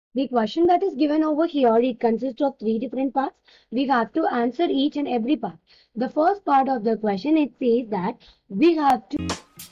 The question that is given over here, it consists of three different parts. We have to answer each and every part. The first part of the question, it says that we have to